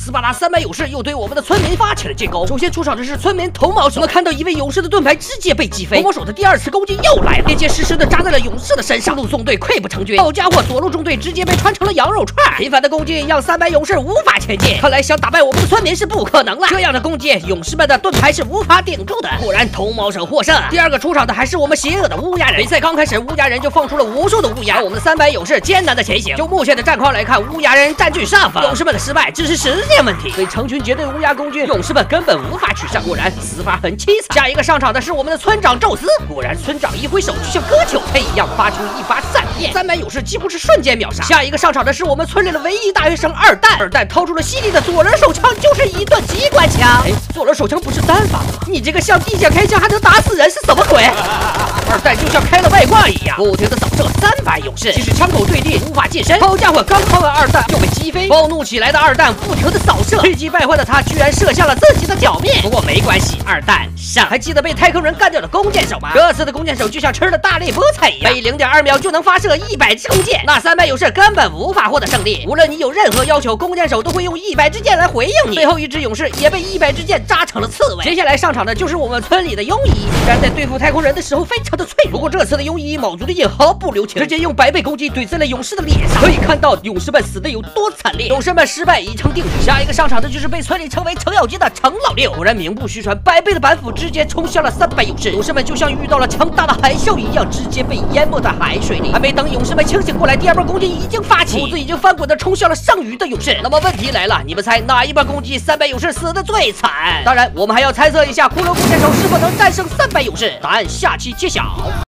斯巴达300勇士又对我们的村民发起了进攻。首先出场的是村民头毛手，我们看到一位勇士的盾牌直接被击飞。头毛手的第二次攻击又来了，结结实实的扎在了勇士的身上。陆纵队溃不成军，好家伙，左路中队直接被穿成了羊肉串。频繁的攻击让300勇士无法前进，看来想打败我们的村民是不可能了。这样的攻击，勇士们的盾牌是无法顶住的。果然，头毛手获胜。第二个出场的还是我们邪恶的乌鸦人。比赛刚开始，乌鸦人就放出了无数的乌鸦，我们的300勇士艰难的前行。就目前的战况来看，乌鸦人占据上风，勇士们的失败只是时间问题。被成群结队乌鸦攻击，勇士们根本无法取胜。果然，死法很凄惨。下一个上场的是我们的村长宙斯。果然，村长一挥手就像割韭菜一样，发出一发闪电，300勇士几乎是瞬间秒杀。下一个上场的是我们村里的唯一大学生二蛋。二蛋掏出了犀利的左轮手枪，就是一顿机关枪。哎，左轮手枪不是单发吗？你这个向地下开枪还能打死人是什么鬼？二蛋就像开了外挂一样，不停的扫射300勇士，即使枪口对地无法近身。好家伙，刚掏完二蛋就被击飞。暴怒起来的二蛋不停的扫射，气急败坏的他居然射向了自己的脚面。不过没关系，二蛋上。还记得被太空人干掉的弓箭手吗？这次的弓箭手就像吃了大力菠菜一样，每0.2秒就能发射100支弓箭，那300勇士根本无法获得胜利。无论你有任何要求，弓箭手都会用100支箭来回应你。最后一只勇士也被100支箭扎成了刺猬。接下来上场的就是我们村里的庸医，虽然在对付太空人的时候非常的脆弱，不过这次的庸医卯足了劲，毫不留情，直接用100倍攻击怼在了勇士的脸上。可以看到勇士们死的有多惨烈，勇士们失败已成定局。下一个上场的就是被村里称为程咬金的程老六。果然名不虚传，100倍的板斧直接冲向了300勇士，勇士们就像遇到了强大的海啸一样，直接被淹没在海水里。还没等勇士们清醒过来，第二波攻击已经发起，斧子已经翻滚的冲向了剩余的勇士。那么问题来了，你们猜哪一波攻击300勇士死的最惨？当然，我们还要猜测一下骷髅弓箭手是否能战胜300勇士。答案下期揭晓。